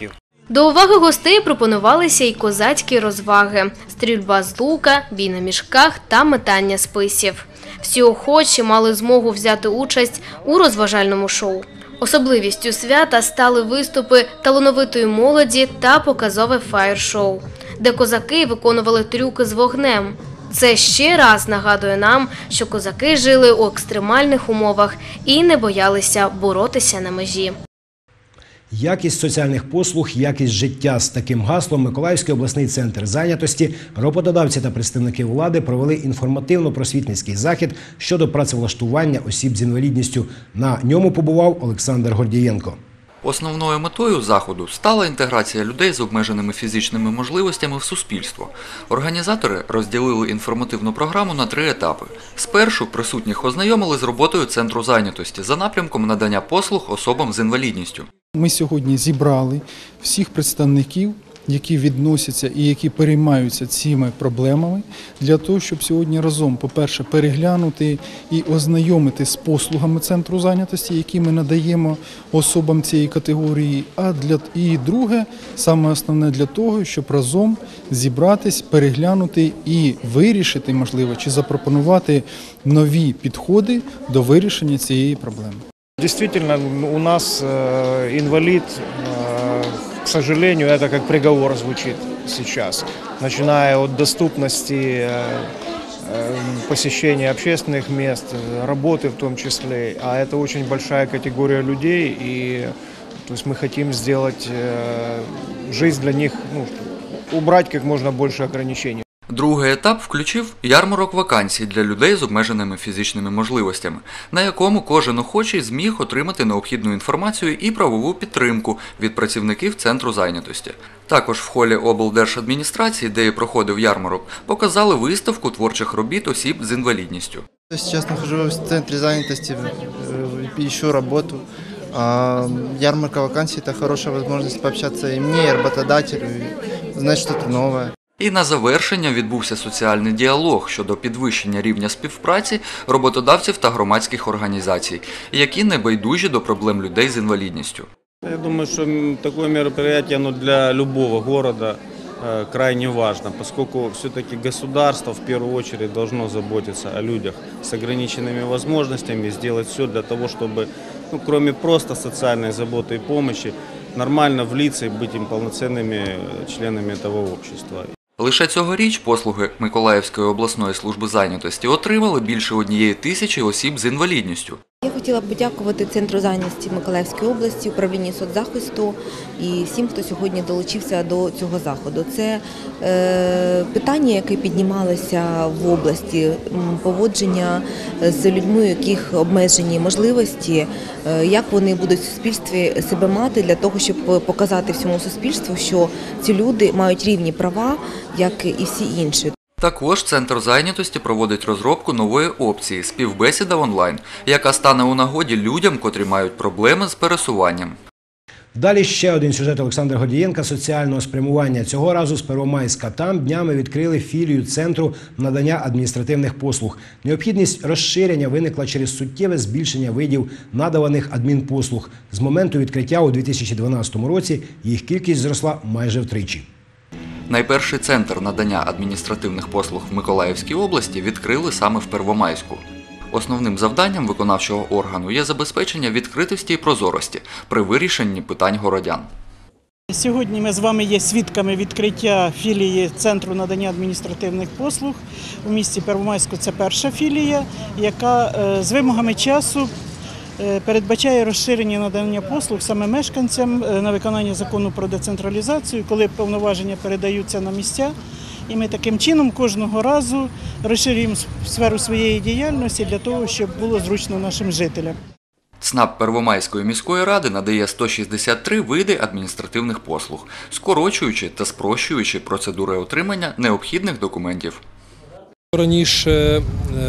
До уваги гостей пропонувалися й козацькі розваги – стрільба з лука, бій на мішках та метання списів. Всі охочі мали змогу взяти участь у розважальному шоу. Особливістю свята стали виступи талановитої молоді та показове фаєр-шоу, де козаки виконували трюки з вогнем. Це ще раз нагадує нам, що козаки жили у екстремальних умовах і не боялися боротися на межі. Якість соціальних послуг, якість життя. З таким гаслом Миколаївський обласний центр зайнятості, роботодавці та представники влади провели інформативно-просвітницький захід щодо працевлаштування осіб з інвалідністю. На ньому побував Олександр Гордієнко. Основною метою заходу стала інтеграція людей з обмеженими фізичними можливостями в суспільство. Організатори розділили інформативну програму на 3 етапи. Спершу присутніх ознайомили з роботою центру зайнятості за напрямком надання послуг особам з інвалідністю. Ми сьогодні зібрали всіх представників, які відносяться і які переймаються цими проблемами, для того, щоб сьогодні разом, по-перше, переглянути і ознайомити з послугами центру зайнятості, які ми надаємо особам цієї категорії, і друге, саме основне для того, щоб разом зібратись, переглянути і вирішити, можливо, чи запропонувати нові підходи до вирішення цієї проблеми. Действительно, у нас инвалид, к сожалению, это как приговор звучит сейчас, начиная от доступности посещения общественных мест, работы в том числе, а это очень большая категория людей, и то есть мы хотим сделать жизнь для них, убрать как можно больше ограничений. Другий етап включив ярмарок вакансій для людей з обмеженими фізичними можливостями, на якому кожен охочий зміг отримати необхідну інформацію і правову підтримку від працівників центру зайнятості. Також в холі облдержадміністрації, де і проходив ярмарок, показали виставку творчих робіт осіб з інвалідністю. Сейчас нахожусь в центре занятости, ищу работу. Ярмарка вакансий – это хорошая возможность пообщаться и мне, и работодателю, и узнать что-то новое. І на завершення відбувся соціальний діалог щодо підвищення рівня співпраці роботодавців та громадських організацій, які не байдужі до проблем людей з інвалідністю. Я думаю, что такое мероприятие для любого города крайне важно, поскольку все-таки государство в первую очередь должно заботиться о людях с ограниченными возможностями, сделать все для того, чтобы, кроме просто социальной заботы и помощи, нормально влиться и быть им полноценными членами этого общества. Лише цьогоріч послуги Миколаївської обласної служби зайнятості отримали більше 1000 осіб з інвалідністю. Я хотіла б подякувати Центру зайнятості Миколаївської області, управлінню соцзахисту і всім, хто сьогодні долучився до цього заходу. Це питання, яке піднімалося в області, поводження з людьми, у яких обмежені можливості, як вони будуть в суспільстві себе мати для того, щоб показати всьому суспільству, що ці люди мають рівні права, як і всі інші. Також Центр зайнятості проводить розробку нової опції «Співбесіда онлайн», яка стане у нагоді людям, котрі мають проблеми з пересуванням. Далі ще один сюжет Олександра Гордієнка соціального спрямування. Цього разу з Первомайська. Там днями відкрили філію Центру надання адміністративних послуг. Необхідність розширення виникла через суттєве збільшення видів надаваних адмінпослуг. З моменту відкриття у 2012 році їх кількість зросла майже втричі. Найперший центр надання адміністративних послуг в Миколаївській області відкрили саме в Первомайську. Основним завданням виконавчого органу є забезпечення відкритості і прозорості при вирішенні питань городян. Сьогодні ми з вами є свідками відкриття філії Центру надання адміністративних послуг у місті Первомайську. Це перша філія, яка з вимогами часу передбачає розширення надання послуг саме мешканцям на виконання закону про децентралізацію, коли повноваження передаються на місця. І ми таким чином кожного разу розширюємо сферу своєї діяльності для того, щоб було зручно нашим жителям. ЦНАП Первомайської міської ради надає 163 види адміністративних послуг, скорочуючи та спрощуючи процедури отримання необхідних документів. Раніше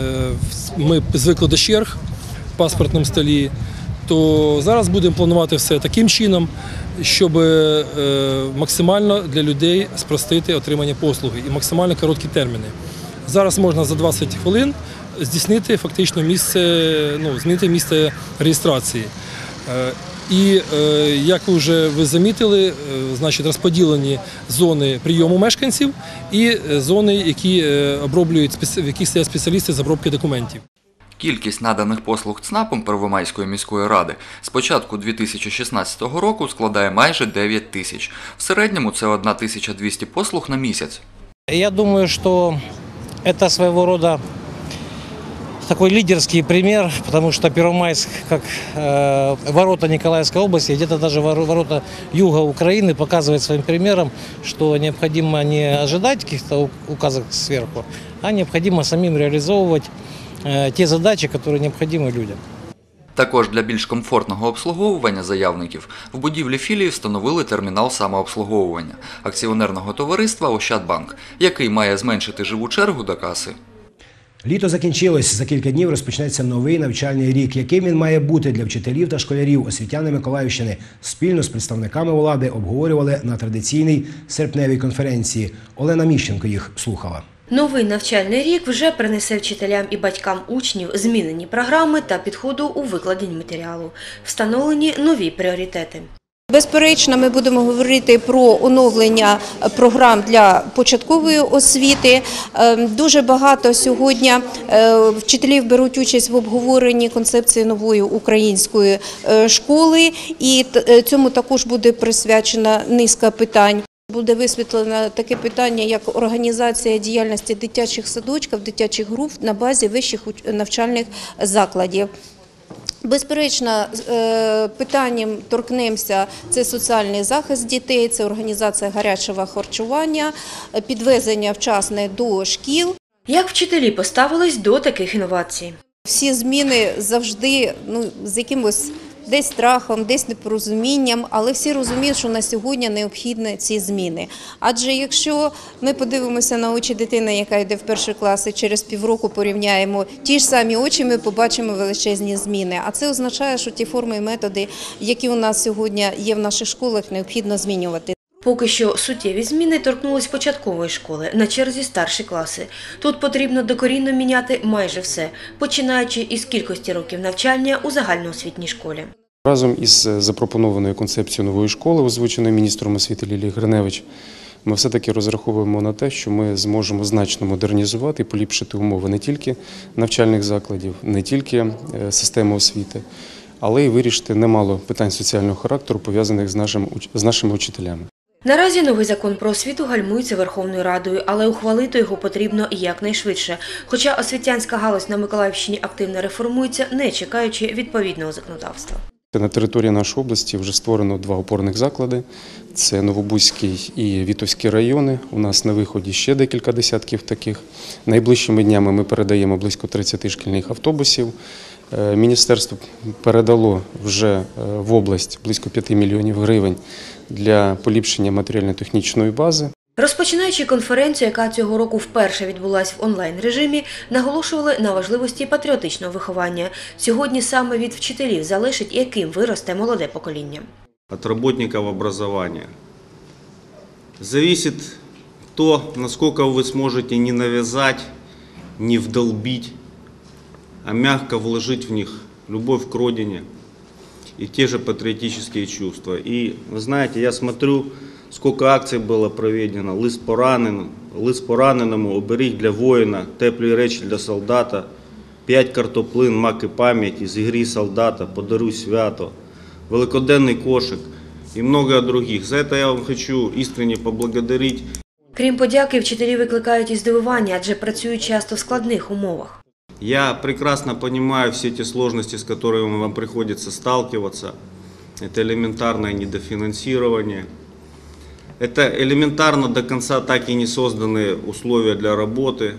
ми звикли до черг в паспортному столі, то зараз будемо планувати все таким чином, щоб максимально для людей спростити отримання послуги і максимально короткі терміни. Зараз можна за 20 хвилин здійснити фактично змінити місце реєстрації. І, як вже ви замітили, значить, розподілені зони прийому мешканців і зони, які оброблюють, в яких стоять спеціалісти з обробки документів. Кількість наданих послуг ЦНАПом Первомайської міської ради з початку 2016 року складає майже 9 тисяч. В середньому це 1200 послуг на місяць. Я думаю, что это своего рода такой лидерский пример, потому что Первомайск, как ворота Николаевской области, где-то даже ворота юга Украины, показывает своим примером, что необходимо не ожидать каких-то указок сверху, а необходимо самим реализовывать те задачи, которые необходимы людям. Також для більш комфортного обслуговування заявників в будівлі філії встановили термінал самообслуговування акціонерного товариства «Ощадбанк», який має зменшити живу чергу до каси. Літо закінчилось. За кілька днів розпочнеться новий навчальний рік. Яким він має бути для вчителів та школярів, освітяни Миколаївщини спільно з представниками влади обговорювали на традиційній серпневій конференції. Олена Міщенко їх слухала. Новий навчальний рік вже принесе вчителям і батькам учнів змінені програми та підходу у викладенні матеріалу. Встановлені нові пріоритети. Безперечно, ми будемо говорити про оновлення програм для початкової освіти. Дуже багато сьогодні вчителів беруть участь в обговоренні концепції нової української школи, і цьому також буде присвячена низка питань. Буде висвітлено таке питання, як організація діяльності дитячих садочків, дитячих груп на базі вищих навчальних закладів. Безперечно, питанням торкнемося – це соціальний захист дітей, це організація гарячого харчування, підвезення вчасне до шкіл. Як вчителі поставились до таких інновацій? Всі зміни завжди з якимось десь страхом, десь непорозумінням, але всі розуміють, що на сьогодні необхідні ці зміни. Адже якщо ми подивимося на очі дитини, яка йде в перший клас, і через півроку порівняємо ті ж самі очі, ми побачимо величезні зміни. А це означає, що ті форми і методи, які у нас сьогодні є в наших школах, необхідно змінювати. Поки що суттєві зміни торкнулись початкової школи, на черзі старші класи. Тут потрібно докорінно міняти майже все, починаючи із кількості років навчання у загальноосвітній школі. Разом із запропонованою концепцією нової школи, озвученою міністром освіти Лілією Гриневич, ми все-таки розраховуємо на те, що ми зможемо значно модернізувати і поліпшити умови не тільки навчальних закладів, не тільки системи освіти, але й вирішити немало питань соціального характеру, пов'язаних з нашими учителями. Наразі новий закон про освіту гальмується Верховною Радою, але ухвалити його потрібно якнайшвидше. Хоча освітянська галузь на Миколаївщині активно реформується, не чекаючи відповідного законодавства. На території нашої області вже створено 2 опорних заклади. Це Новобузький і Вітовський райони. У нас на виході ще декілька десятків таких. Найближчими днями ми передаємо близько 30 шкільних автобусів. Міністерство передало вже в область близько 5 мільйонів гривень для поліпшення матеріально-технічної бази. Розпочинаючи конференцію, яка цього року вперше відбулась в онлайн-режимі, наголошували на важливості патріотичного виховання. Сьогодні саме від вчителів залежить, яким виросте молоде покоління. От работников образования зависит то, насколько вы сможете не навязать, не вдолбить, а мягко вложить в них любовь к родине и те же патриотические чувства. И, вы знаете, я смотрю, сколько акций было проведено. Лист пораненому, оберіг для воїна, теплі речі для солдата, 5 картоплин, мак і пам'ять, зігрій солдата, подаруй свято, великоденний кошик і много других. За це я вам хочу искренне поблагодарить. Крім подяки, вчителі викликають і здивування, адже працюють часто в складних умовах. Я прекрасно понимаю все те сложности, с которыми вам приходится сталкиваться. Это элементарное недофинансирование. Это элементарно до конца так и не созданные условия для работы.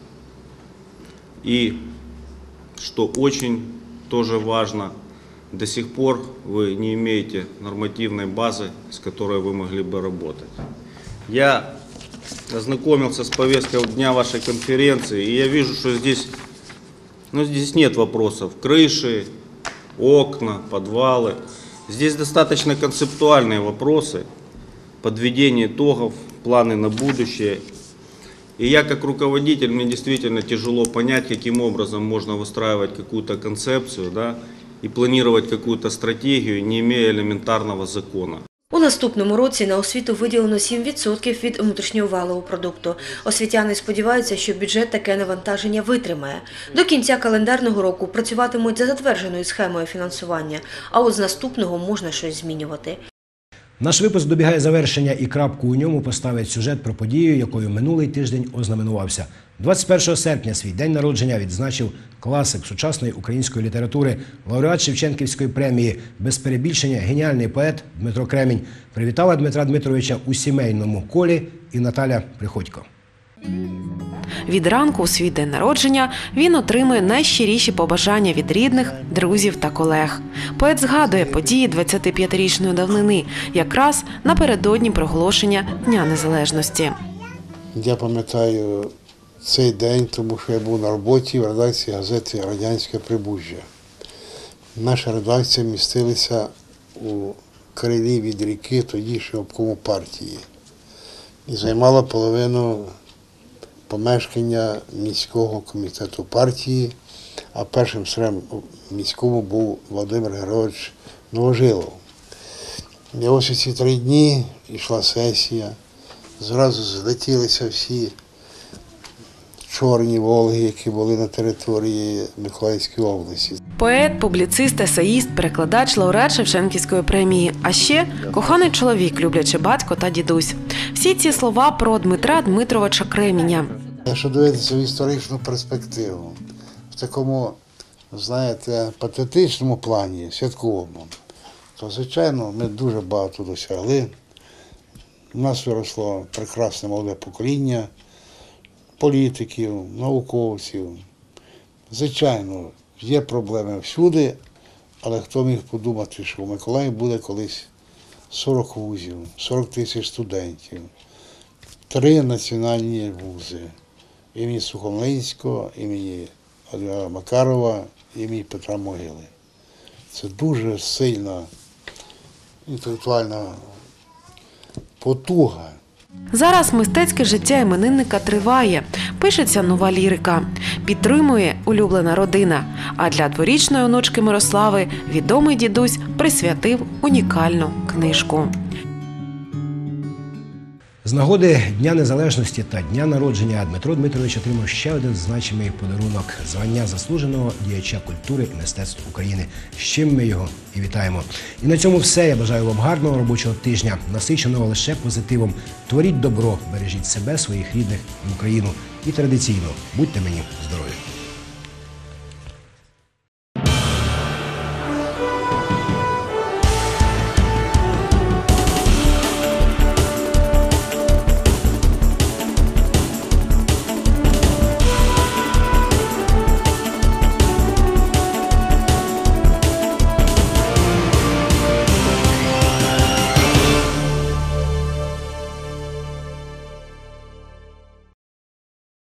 И, что очень тоже важно, до сих пор вы не имеете нормативной базы, с которой вы могли бы работать. Я ознакомился с повесткой дня вашей конференции, и я вижу, что здесь нет вопросов. Крыши, окна, подвалы. Здесь достаточно концептуальные вопросы, подведение итогов, планы на будущее. И я как руководитель, мне действительно тяжело понять, каким образом можно выстраивать какую-то концепцию, да, и планировать какую-то стратегию, не имея элементарного закона. У наступному році на освіту виділено 7% від внутрішнього валового продукту. Освітяни сподіваються, що бюджет таке навантаження витримає. До кінця календарного року працюватимуть за затвердженою схемою фінансування, а от з наступного можна щось змінювати. Наш випуск добігає завершення і крапку у ньому поставить сюжет про подію, якою минулий тиждень ознаменувався. 21 серпня свій день народження відзначив класик сучасної української літератури, лауреат Шевченківської премії, без перебільшення геніальний поет Дмитро Кремінь. Привітала Дмитра Дмитровича у сімейному колі і Наталя Приходько. Від ранку у свій день народження він отримує найщиріші побажання від рідних, друзів та колег. Поет згадує події 25-річної давнини, якраз напередодні проголошення Дня Незалежності. Я пам'ятаю цей день, тому що я був на роботі в редакції газети «Радянське Прибужжя». Наша редакція містилася у крилі від ріки тодішнього обкому партії і займала половину помешкання міського комітету партії, а першим секретарем міському був Володимир Григорович Новожилов. І ось у ці 3 дні йшла сесія, зразу злетілися всі чорні «Волги», які були на території Миколаївської області. Поет, публіцист, есеїст, перекладач, лауреат Шевченківської премії. А ще коханий чоловік, люблячий батько та дідусь. Всі ці слова про Дмитра Дмитровича Креміня. Якщо дивитися в історичну перспективу, в такому, знаєте, патріотичному плані, святковому, то, звичайно, ми дуже багато досягли. У нас виросло прекрасне молоде покоління політиків, науковців. Звичайно, є проблеми всюди, але хто міг подумати, що в Миколаєві буде колись 40 вузів, 40 тисяч студентів, 3 національні вузи імені Сухомлинського, імені Адмірала Макарова, імені Петра Могили. Це дуже сильна інтелектуальна потуга. Зараз мистецьке життя іменинника триває. Пишеться нова лірика. Підтримує улюблена родина. А для дворічної онучки Мирослави відомий дідусь присвятив унікальну книжку. З нагоди Дня Незалежності та Дня народження Дмитро Дмитрович отримав ще один значимий подарунок – звання заслуженого діяча культури і мистецтв України, з чим ми його і вітаємо. І на цьому все. Я бажаю вам гарного робочого тижня, насиченого лише позитивом. Творіть добро, бережіть себе, своїх рідних і Україну. І традиційно будьте мені здорові.